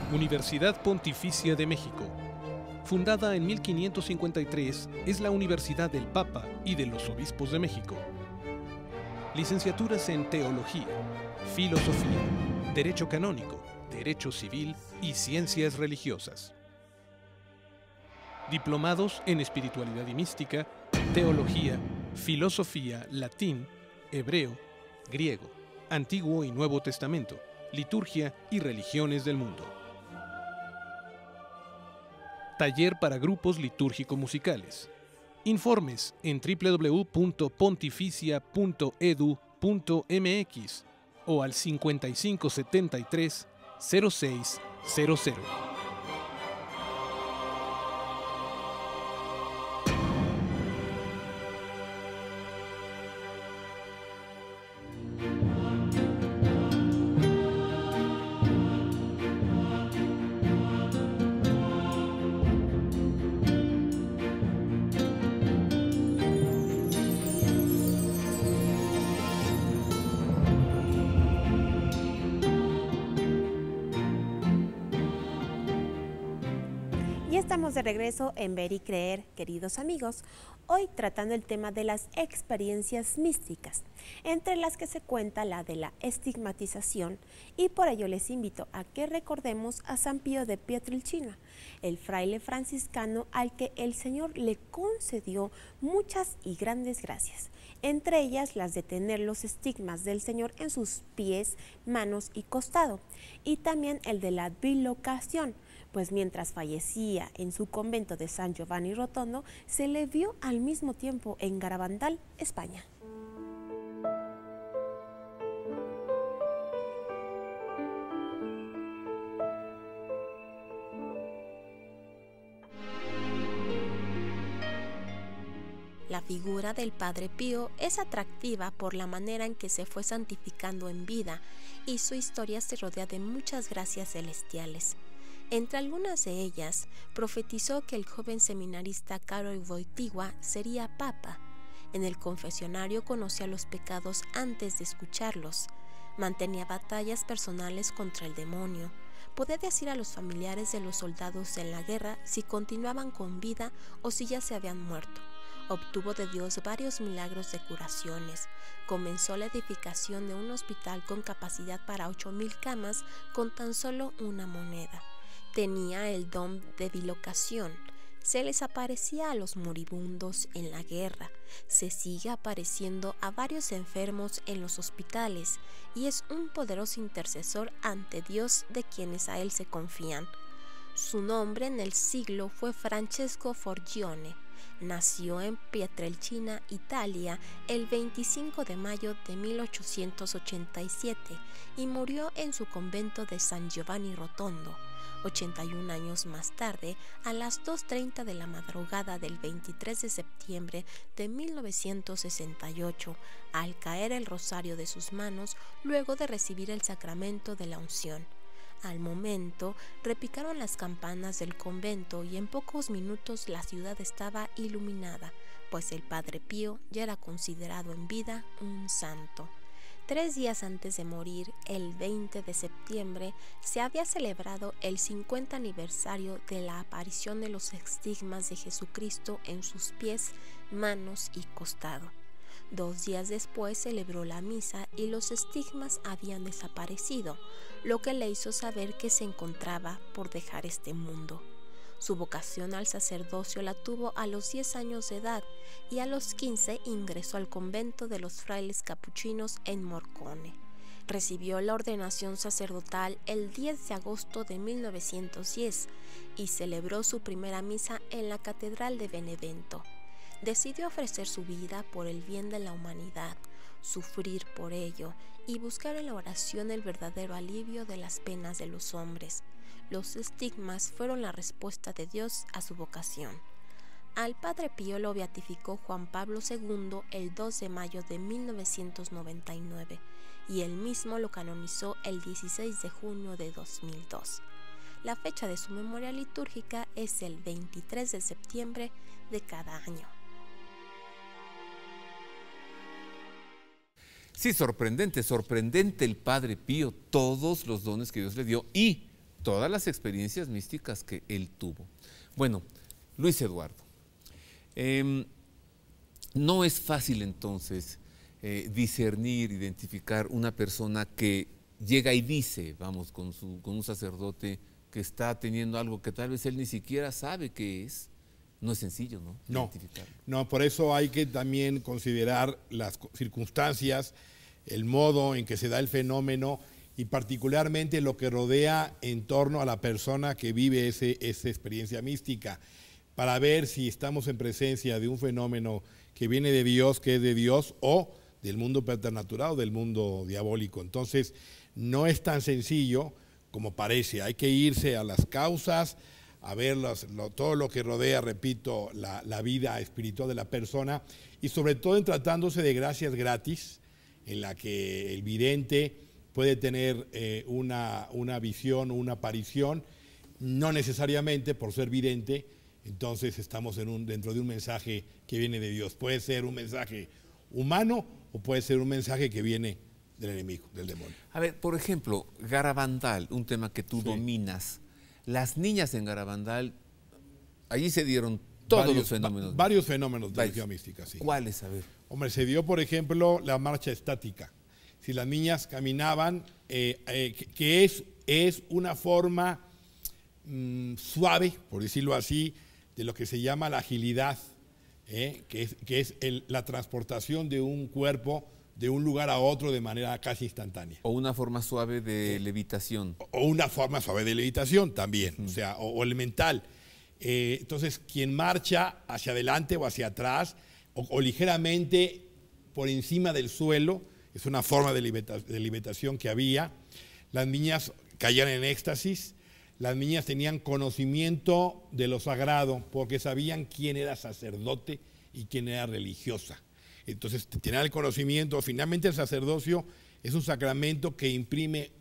Universidad Pontificia de México. Fundada en 1553, es la Universidad del Papa y de los Obispos de México. Licenciaturas en Teología, Filosofía, Derecho Canónico, Derecho Civil y Ciencias Religiosas. Diplomados en Espiritualidad y Mística, Teología, Filosofía, Latín, Hebreo, Griego, Antiguo y Nuevo Testamento, Liturgia y Religiones del Mundo. Taller para grupos litúrgico-musicales. Informes en www.pontificia.edu.mx o al 5573 0600. Estamos de regreso en Ver y Creer, queridos amigos, hoy tratando el tema de las experiencias místicas, entre las que se cuenta la de la estigmatización, y por ello les invito a que recordemos a San Pío de Pietrelcina, el fraile franciscano al que el Señor le concedió muchas y grandes gracias, entre ellas las de tener los estigmas del Señor en sus pies, manos y costado, y también el de la bilocación, pues mientras fallecía en su convento de San Giovanni Rotondo, se le vio al mismo tiempo en Garabandal, España. La figura del Padre Pío es atractiva por la manera en que se fue santificando en vida, y su historia se rodea de muchas gracias celestiales. Entre algunas de ellas, profetizó que el joven seminarista Karol Wojtyła sería papa. En el confesionario conocía los pecados antes de escucharlos. Mantenía batallas personales contra el demonio. Podía decir a los familiares de los soldados en la guerra si continuaban con vida o si ya se habían muerto. Obtuvo de Dios varios milagros de curaciones. Comenzó la edificación de un hospital con capacidad para 8,000 camas con tan solo una moneda. Tenía el don de bilocación. Se les aparecía a los moribundos en la guerra. Se sigue apareciendo a varios enfermos en los hospitales y es un poderoso intercesor ante Dios de quienes a él se confían. Su nombre en el siglo fue Francesco Forgione. Nació en Pietrelcina, Italia, el 25 de mayo de 1887 y murió en su convento de San Giovanni Rotondo. 81 años más tarde, a las 2:30 de la madrugada del 23 de septiembre de 1968, al caer el rosario de sus manos luego de recibir el sacramento de la unción. Al momento, repicaron las campanas del convento y en pocos minutos la ciudad estaba iluminada, pues el Padre Pío ya era considerado en vida un santo. 3 días antes de morir, el 20 de septiembre, se había celebrado el 50 aniversario de la aparición de los estigmas de Jesucristo en sus pies, manos y costado. 2 días después celebró la misa y los estigmas habían desaparecido, lo que le hizo saber que se encontraba por dejar este mundo. Su vocación al sacerdocio la tuvo a los 10 años de edad y a los 15 ingresó al convento de los frailes capuchinos en Morcone. Recibió la ordenación sacerdotal el 10 de agosto de 1910 y celebró su primera misa en la Catedral de Benevento. Decidió ofrecer su vida por el bien de la humanidad, sufrir por ello y buscar en la oración el verdadero alivio de las penas de los hombres. Los estigmas fueron la respuesta de Dios a su vocación. Al Padre Pío lo beatificó Juan Pablo II el 2 de mayo de 1999 y él mismo lo canonizó el 16 de junio de 2002. La fecha de su memoria litúrgica es el 23 de septiembre de cada año. Sí, sorprendente el Padre Pío, todos los dones que Dios le dio y todas las experiencias místicas que él tuvo. Bueno, Luis Eduardo, no es fácil entonces discernir, identificar una persona que llega y dice, vamos, con un sacerdote que está teniendo algo que tal vez él ni siquiera sabe qué es. No es sencillo, ¿no? Identificarlo. No, por eso hay que también considerar las circunstancias, el modo en que se da el fenómeno y particularmente lo que rodea en torno a la persona que vive esa experiencia mística, para ver si estamos en presencia de un fenómeno que viene de Dios, que es de Dios, o del mundo preternatural o del mundo diabólico. Entonces, no es tan sencillo como parece, hay que irse a las causas, a ver todo lo que rodea, repito, la vida espiritual de la persona, y sobre todo en tratándose de gracias gratis, en la que el vidente puede tener una visión o una aparición, no necesariamente por ser vidente, entonces estamos dentro de un mensaje que viene de Dios. Puede ser un mensaje humano o puede ser un mensaje que viene del enemigo, del demonio. A ver, por ejemplo, Garabandal, un tema que tú dominas. Las niñas en Garabandal, allí se dieron todos los fenómenos. Varios fenómenos de energía mística, sí. ¿Cuáles? A ver. Hombre, se dio, por ejemplo, la marcha estática. Si las niñas caminaban, que es una forma suave, por decirlo así, de lo que se llama la agilidad, que es la transportación de un cuerpo de un lugar a otro de manera casi instantánea. O una forma suave de levitación. O una forma suave de levitación también, o sea, o elemental. Entonces, quien marcha hacia adelante o hacia atrás, o ligeramente por encima del suelo, es una forma de levitación que había. Las niñas caían en éxtasis, las niñas tenían conocimiento de lo sagrado, porque sabían quién era sacerdote y quién era religiosa. Entonces, tenían el conocimiento. Finalmente, el sacerdocio es un sacramento que imprime,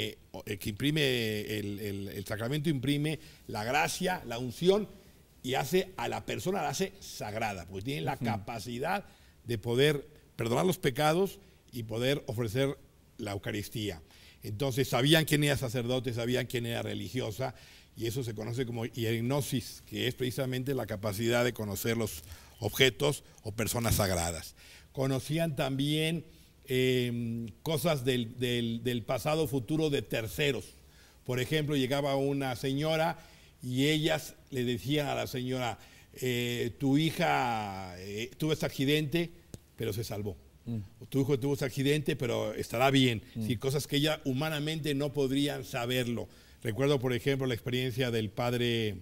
el sacramento imprime la gracia, la unción, y hace a la persona, la hace sagrada, porque tiene la capacidad de poder perdonar los pecados y poder ofrecer la Eucaristía. Entonces, sabían quién era sacerdote, sabían quién era religiosa, y eso se conoce como hierognosis, que es precisamente la capacidad de conocer los objetos o personas sagradas. Conocían también cosas del pasado futuro de terceros. Por ejemplo, llegaba una señora y ellas le decían a la señora, tu hija tuvo este accidente, pero se salvó. Tu hijo tuvo este accidente, pero estará bien. Sí, cosas que ella humanamente no podrían saberlo. Recuerdo, por ejemplo, la experiencia del padre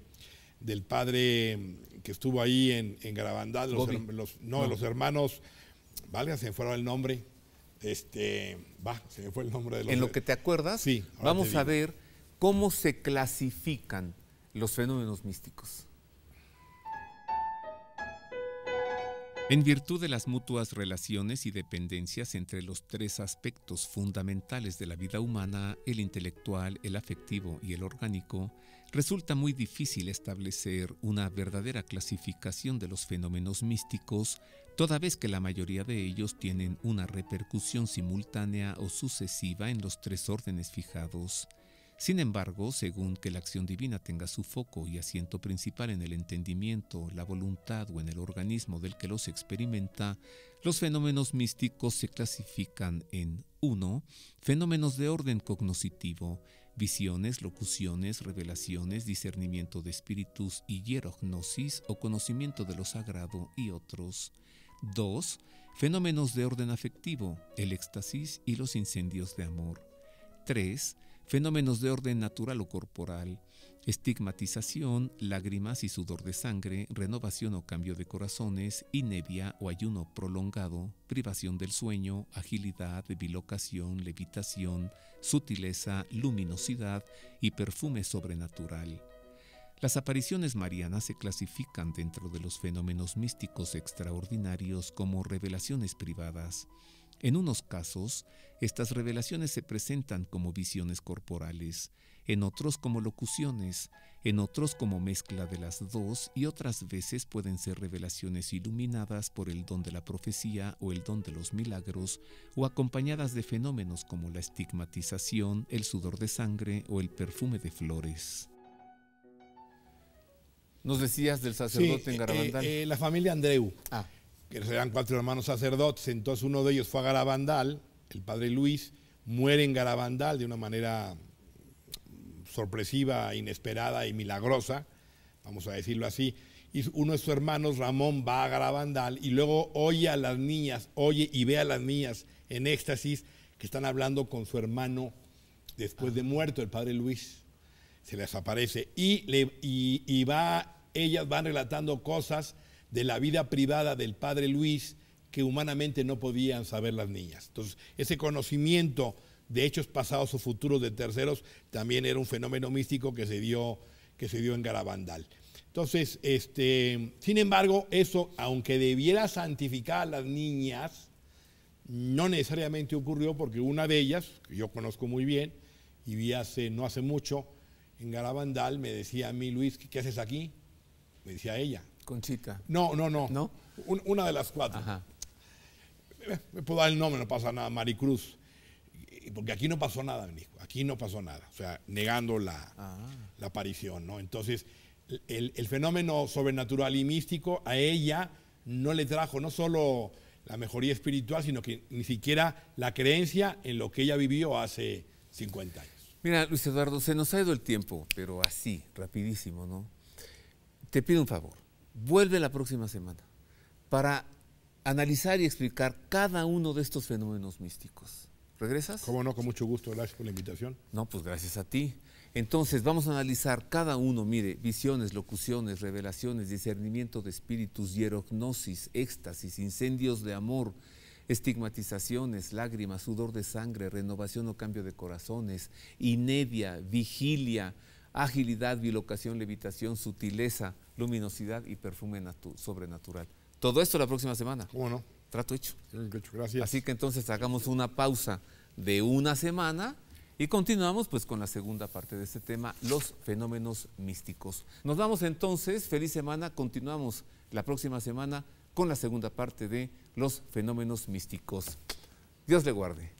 que estuvo ahí en Garabandal, los hermanos, valga, se me fue el nombre, se me fue el nombre de los... En lo que te acuerdas, sí, vamos a ver cómo se clasifican los fenómenos místicos. En virtud de las mutuas relaciones y dependencias entre los tres aspectos fundamentales de la vida humana, el intelectual, el afectivo y el orgánico, resulta muy difícil establecer una verdadera clasificación de los fenómenos místicos, toda vez que la mayoría de ellos tienen una repercusión simultánea o sucesiva en los tres órdenes fijados. Sin embargo, según que la acción divina tenga su foco y asiento principal en el entendimiento, la voluntad o en el organismo del que los experimenta, los fenómenos místicos se clasifican en 1. Fenómenos de orden cognoscitivo, visiones, locuciones, revelaciones, discernimiento de espíritus y hierognosis o conocimiento de lo sagrado y otros. 2. Fenómenos de orden afectivo, el éxtasis y los incendios de amor. 3. Fenómenos de orden natural o corporal, estigmatización, lágrimas y sudor de sangre, renovación o cambio de corazones, inercia o ayuno prolongado, privación del sueño, agilidad, bilocación, levitación, sutileza, luminosidad y perfume sobrenatural. Las apariciones marianas se clasifican dentro de los fenómenos místicos extraordinarios como revelaciones privadas. En unos casos, estas revelaciones se presentan como visiones corporales, en otros como locuciones, en otros como mezcla de las dos, y otras veces pueden ser revelaciones iluminadas por el don de la profecía o el don de los milagros, o acompañadas de fenómenos como la estigmatización, el sudor de sangre o el perfume de flores. Nos decías del sacerdote en Garabandal. La familia Andreu, Ah, que eran 4 hermanos sacerdotes, entonces uno de ellos fue a Garabandal, el padre Luis, muere en Garabandal de una manera sorpresiva, inesperada y milagrosa, vamos a decirlo así, y uno de sus hermanos, Ramón, va a Garabandal y luego oye a las niñas, oye y ve a las niñas en éxtasis que están hablando con su hermano después de muerto, el padre Luis. Se les aparece ellas van relatando cosas de la vida privada del padre Luis que humanamente no podían saber las niñas. Entonces, ese conocimiento de hechos pasados o futuros de terceros también era un fenómeno místico que se dio en Garabandal. Entonces, sin embargo, eso, aunque debiera santificar a las niñas, no necesariamente ocurrió, porque una de ellas, que yo conozco muy bien, y vi no hace mucho, en Garabandal, me decía a mí, Luis, ¿qué haces aquí? Me decía ella. Conchita. No. ¿No? Una de las 4. Ajá. Me puedo dar el nombre, no pasa nada, Maricruz. Porque aquí no pasó nada, me dijo. Aquí no pasó nada. O sea, negando la aparición, ¿no? Entonces, el fenómeno sobrenatural y místico a ella no le trajo no solo la mejoría espiritual, sino que ni siquiera la creencia en lo que ella vivió hace 50 años. Mira, Luis Eduardo, se nos ha ido el tiempo, pero así, rapidísimo, ¿no? Te pido un favor, vuelve la próxima semana para analizar y explicar cada uno de estos fenómenos místicos. ¿Regresas? ¿Cómo no? Con mucho gusto. Gracias por la invitación. No, pues gracias a ti. Entonces, vamos a analizar cada uno, mire, visiones, locuciones, revelaciones, discernimiento de espíritus, hierognosis, éxtasis, incendios de amor, estigmatizaciones, lágrimas, sudor de sangre, renovación o cambio de corazones, inedia, vigilia, agilidad, bilocación, levitación, sutileza, luminosidad y perfume sobrenatural. Todo esto la próxima semana. ¿Cómo no? Trato hecho. Gracias. Así que entonces hagamos una pausa de una semana y continuamos pues con la segunda parte de este tema, los fenómenos místicos. Nos vamos entonces, feliz semana, continuamos la próxima semana con la segunda parte de los fenómenos místicos. Dios le guarde.